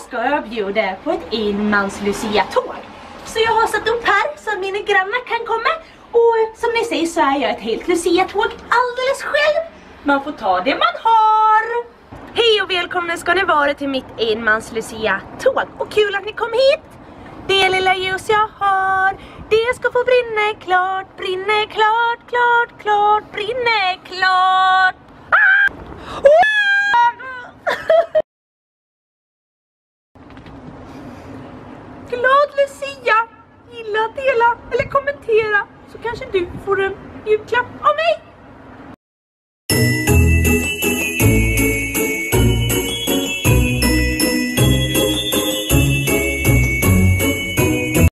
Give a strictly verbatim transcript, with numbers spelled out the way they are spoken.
ska jag bjuda på ett enmans Lucia-tåg. Så jag har satt upp här så att mina grannar kan komma. Och som ni ser så är jag ett helt Lucia-tåg alldeles själv. Man får ta det man har. Hej och välkomna ska ni vara till mitt enmans Lucia-tåg. Och kul att ni kom hit. Det lilla ljus jag har, det ska få brinna klart, brinna klart, klart, klart, brinna klart. Ah! Glad Lucia, gilla, dela eller kommentera så kanske du får en julklapp av mig.